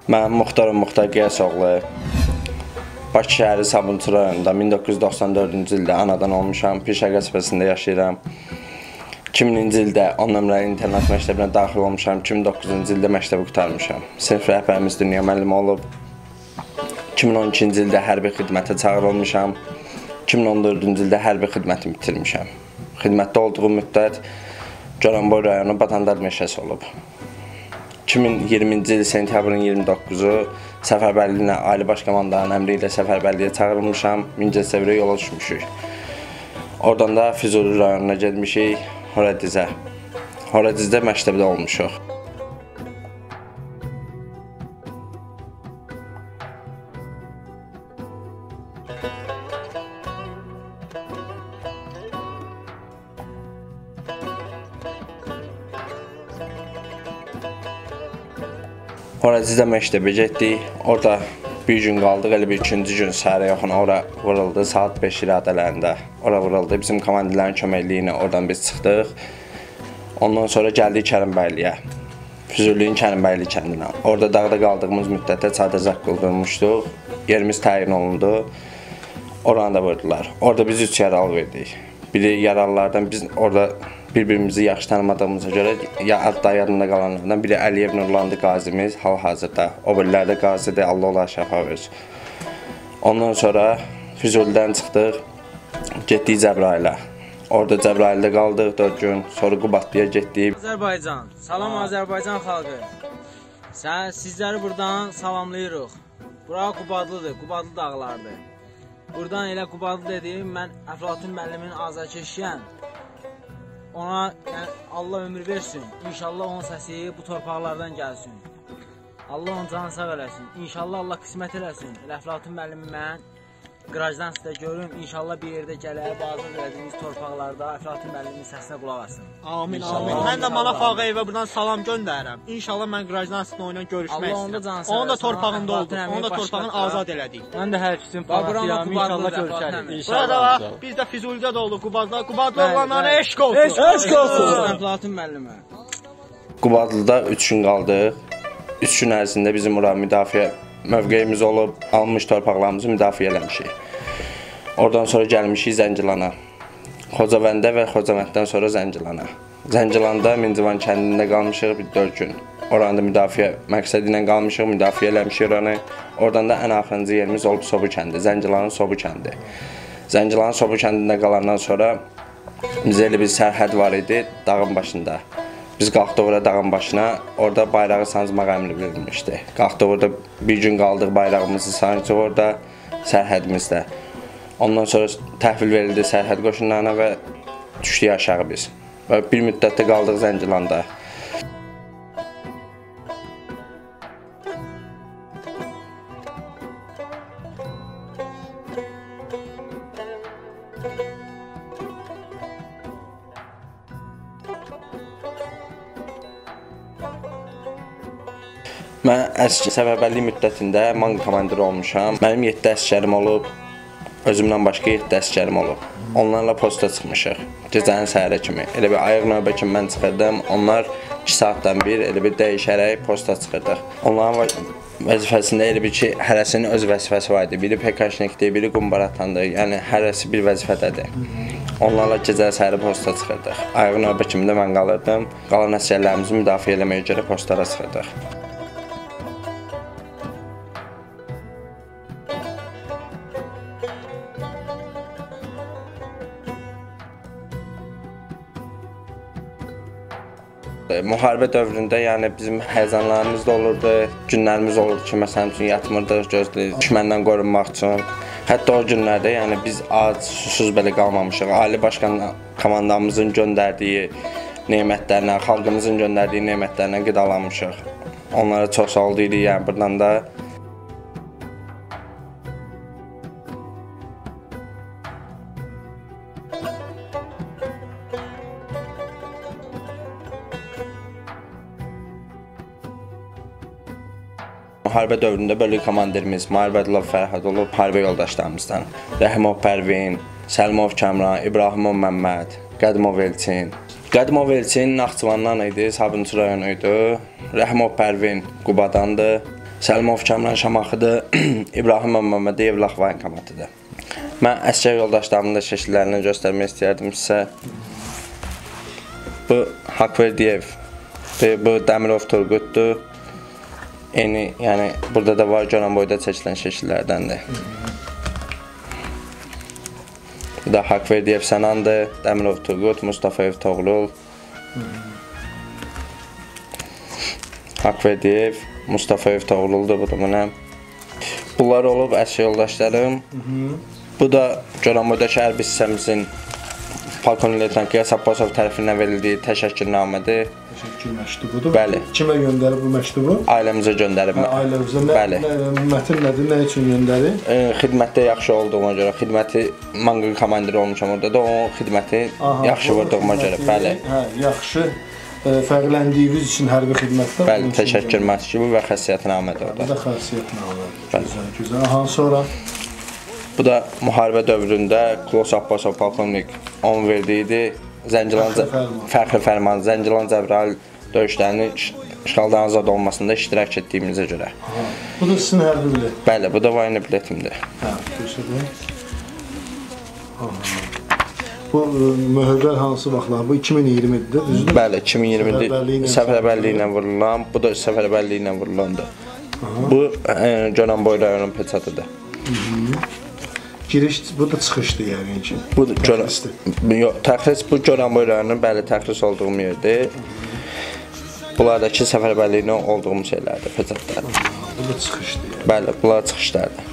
Mən Muxtar Qiyasoğlu, Bakı şəhəri Sabunçu rayonunda 1994-cü ildə anadan olmuşam, Pirşə qəsəbəsində yaşayıram. 2000-ci ildə 10 nömrəli internat məktəbinə daxil olmuşam, 2009-cu ildə məktəbi qurtarmışam. Sinif rəhbərimiz Dünya müəllimi olub. 2012-ci ildə hərbi xidmətə çağırılmışam, 2014-cü ildə hərbi xidmətimi bitirmişəm. Xidmətdə olduğum müddət Goranboy rayonu Batandar meşəsi olub. 2020-ci il sentyabrın 29-u səfərbərliyinə Ali Baş Komandanın əmri ilə səfərbərliyə çağırılmışam, Mingəçevirə yola düşmüşük. Oradan da Füzuli rayonuna getmişik, Horədizə. Horədizdə məktəbdə olmuşuq. Horədizdə məktəbə getdik, orada bir gün qaldıq, elə bir ikinci gün səhərə yaxın ora vuruldu, saat 5 iradələrində ora vuruldu. Bizim komandirlərin köməkliyi ilə oradan biz çıxdıq. Ondan sonra gəldik Kərimbəyliyə, Füzulinin Kərimbəyli kəndinə. Orada dağda qaldığımız müddətdə çadırcaq qıldırmışdıq, yerimiz təyin olundu, oranı da vurdular. Orada biz 3 yaralı verdik. Biri yaralılardan biz orada bir-birimizi yaxşı tanımadığımıza görə adda yadında qalanlardan biri Əliyev Nurlandı qazimiz hal-hazırda. O birilər də qazidir, Allah olar şəfa versin. Ondan sonra Füzulidən çıxdıq, getdik Cəbrailə. Orada Cəbrailədə qaldıq 4 gün, sonra Qubadlıya getdik. Azərbaycan, salam Azərbaycan xalqı. Sizləri buradan salamlayırıq. Bura Qubadlıdır, Qubadlı dağlardır. Buradan elə Qubadlı dediyim, mən Əflatun müəllimin azarkeşiyəm. Ona Allah ömür versin. İnşallah onun səsi bu torpaqlardan gəlsin. Allah onun canı sağ eləsin. İnşallah Allah qismət eləsin. Əflatun müəllimi mən qırajdan sizdə görüm. İnşallah bir yerdə gələr, bazı verədiyimiz torpaqlarda Əflatun müəllimin səsinə qulaq asın. Amin, amin. Mən də Manaf Ağayevə buradan salam göndərirəm. İnşallah mən qırajdan sizdə oyla görüşmək istəyirəm. Onun da torpağında oldu. Onun da torpağını azad elədik. Mən də hər ikisinin fanatiyam. İnşallah görüşərik. Burada biz də Füzulidə də olduq, Qubadlıda. Qubadlı oğlanlara eşq olsun. Eşq olsun. Əflatun müəllimə. Qubadlıda 3 gün qaldıq. 3 gün ərzində bizim ora müdafiə mövqeyimiz olub, almış torpaqlarımızı müdafiə eləmişik. Oradan sonra gəlmişik Zəngilana. Xocavəndə və Xocavənddən sonra Zəngilana. Zəngilanda Mincivan kəndində qalmışıq bir 4 gün. Oranı da müdafiə məqsədi ilə qalmışıq, müdafiə eləmişik oranı. Oradan da ən axırıncı yerimiz olub Sobu kəndi, Zəngilanın Sobu kəndi. Zəngilanın Sobu kəndində qalandan sonra bizə elə bir sərhəd var idi dağın başında. Biz qalxdıq orada dağın başına, orada bayrağı sancmaq əmri verilmişdi. Qalxdıq orada bir gün qaldıq, bayrağımızı sancıq orada sərhədimizdə. Ondan sonra təhvil verildi sərhəd qoşunlarına və düşdük aşağı biz. Və bir müddətdə qaldıq Zəngilanda. Mən səfərbərlik müddətində manq komandiri olmuşam. Mənim 7 əsgərim olub, özümdən başqa 7 əsgərim olub. Onlarla posta çıxmışıq, gecənin səhərə kimi. Elə bir ayıq növbə kimi mən çıxırdım, onlar 2 saatdan bir elə bir dəyişərək posta çıxırdıq. Onların vəzifəsində elə bir ki, hərəsinin öz vəzifəsi var idi. Biri pekaşnikdir, biri qumbaratandır, yəni hərəsi bir vəzifədədir. Onlarla gecə səhərə posta çıxırdıq. Ayıq növbə kimi də mən qalırdım. Qalan əsgərlərimizi müdafiə eləməyə görə postlara çıxırdıq. Müharibə dövründə yəni bizim həyəcanlarımız da olurdu, günlərimiz olurdu ki, məsələn üçün yatmırdıq, gözləyirik düşməndən qorunmaq üçün. Hətta o günlərdə yəni biz ac, susuz belə qalmamışıq. Ali Baş Komandamızın göndərdiyi nemətlərinə, xalqımızın göndərdiyi nemətlərinə qidalanmışıq. Onlara çox sağ ol deyirik, yəni buradan da. Müharibə dövründə bölük komandirimiz Mahir Fərhad olub, harbə yoldaşlarımızdan Rəhimov Pərvin, Səlimov Kəmran, İbrahimov Məmməd, Qədimov Elçin. Qədimov Elçin Naxçıvandan idi, Sabunçu rayonu idi. Rəhimov Pərvin Qubadandır. Səlimov Kəmran Şamaxıdır, İbrahim Məmmədiyev Lax voyinkomatıdır. Mən əsgər yoldaşlarımın da şəkillərini göstərmək istəyərdim sizə. Bu Haqverdiyev, bu Dəmirov Turqutdur. Yəni burada da var, Goranboyda çəkilən şəkillərdəndir. Bu da Haqverdiyev Sənandır, Dəmirov Turqut, Mustafayev Toğrul. Haqverdiyev, Mustafayev Toğruldur, bu da mənəm. Bunlar olub əsgər yoldaşlarım. Bu da Goranboydakı hərbi hissəmizin Polkovnik Leytenant Qiyas Abbasov tərəfindən verildiyi təşəkkürnamədir. Təşəkkür məktubudur. Bəli. Kimə göndərib bu məktubu? Ailəmizə göndərib. Ailəmizə. Bəli. Mətin nədir, nə üçün göndərib? Xidmətdə yaxşı olduğuma görə, xidməti manqın komandiri olmuşam orada da, o xidməti yaxşı vurduğuma görə, bəli. Hə, yaxşı fərqləndiyiniz üçün hərbi xidmətdə. Bəli, təşəkkür məktubu və xəssiyyətnamədir orada. Bu da xəssiyyətnamədir. Gözəl, gözəl. Aha, sonra bu da müharibə dövründə Kulos Abbasov polkovnik onun verdiyi fərqli fərman, Zəngilan Cəbrayıl döyüşlərinin işğaldan azad olmasında iştirak etdiyimizə görə. Bu da sizin hərbi bilet? Bəli, bu da vayni biletimdir. Hə, göstərin. Bu möhürlər hansı vaxtlar? Bu 2020-dir, düzdür? Bəli, 2020-dir. Səfərbərliyi ilə vurulan, bu da səfərbərliyi ilə vurulandır. Bu Goranboy rayonun peçatıdır. Giriş, bu da çıxışdır yəqin ki. Bu təxris, bu Goranboy rayonunun bəli təxris olduğum yerdir. Bunlardakı səfərbərliyinə olduğum şeylərdir, peçatlardır. Bu da çıxışdır yəni. Bəli, bunlar çıxışlardır.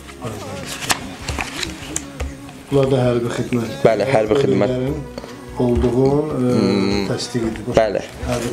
Bunlar da hərbi xidmət. Bəli, hərbi xidmət. Olduğun təsdiqidir. Bəli.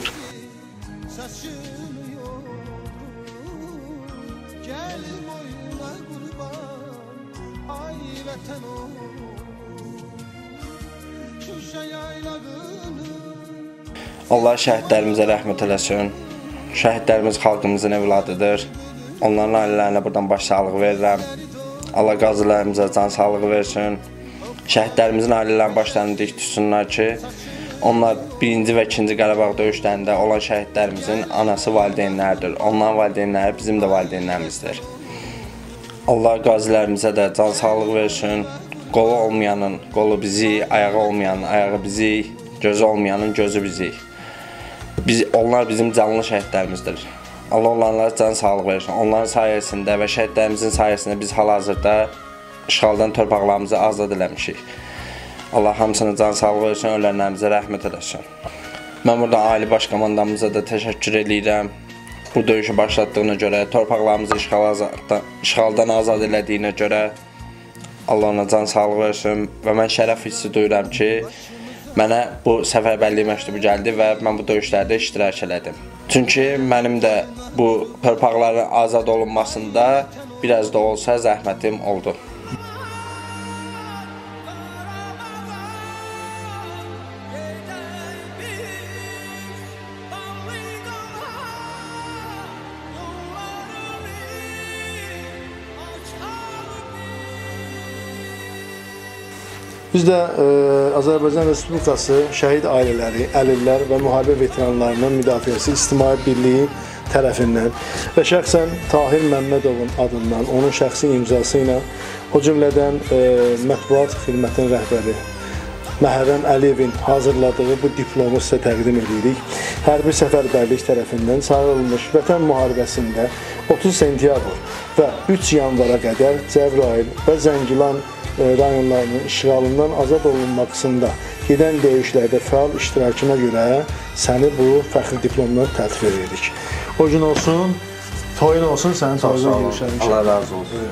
Allah şəhidlərimizə rəhmət eləsin. Şəhidlərimiz xalqımızın evladıdır. Onların ailələrinə buradan başsağlığı verirəm. Allah qazilərimizə can sağlığı versin. Şəhidlərimizin ailələrin başlarını dik tutsunlar ki, onlar 1-ci və 2-ci Qarabağ döyüşlərində olan şəhidlərimizin anası valideynləridir. Onların valideynləri bizim də valideynlərimizdir. Allah qazilərimizə də can sağlığı versin. Qolu olmayanın qolu bizi, ayağı olmayanın ayağı bizi, gözü olmayanın gözü bizi. Onlar bizim canlı şəhidlərimizdir. Allah onlara can sağlıq versin. Onların sayəsində və şəhidlərimizin sayəsində biz hal-hazırda işğaldan torpaqlarımızı azad eləmişik. Allah hamısına can sağlıq versin, ölənlərimizə rəhmət eləsin. Mən burada Ali Baş Komandamıza da təşəkkür edirəm. Bu döyüşü başlatdığına görə, torpaqlarımızı işğaldan azad elədiyinə görə Allah ona can sağlıq versin və mən şərəf hissi duyuram ki, mənə bu səfərbərlik məktubu gəldi və mən bu döyüşlərdə iştirak elədim. Çünki mənim də bu torpaqların azad olunmasında biraz da olsa zəhmətim oldu. Biz də Azərbaycan Respublikası şəhid ailələri, əlillər və müharibə veteranlarının müdafiəsi İctimai Birliyi tərəfindən və şəxsən Tahir Məmmədovun adından, onun şəxsi imzası ilə, o cümlədən mətbuat xidmətinin rəhbəri Məhərrəm Əliyevin hazırladığı bu diplomu sizə təqdim edirik. Hərbi Səfərbərlik tərəfindən çağırılmış Vətən müharibəsində 30 sentyabr və 3 yanvara qədər Cəbrayıl və Zəngilan rayonlarının işğalından azad olunmasında gedən döyüşlərdə fəal iştirakına görə səni bu fəxri diplomla təltif edirik. O gün olsun, toyun olsun, sənin toyuna görüşəlim. Allah razı olsun.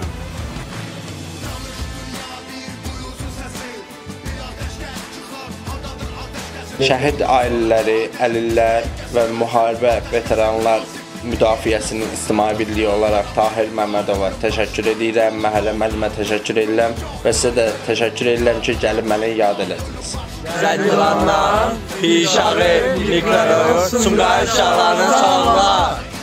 Şəhid ailələri, əlillər və müharibə veteranlar müdafiəsinin İctimai Birliyi olaraq Tahir Məmmədova təşəkkür edirəm, Məhərrəm Əlimə təşəkkür edirəm və sizə də təşəkkür edirəm ki, gəlib məni yad elədiniz. Zəngilandan Pişağı, Niklarov, Sumqayıt uşaqlarının sağlığa.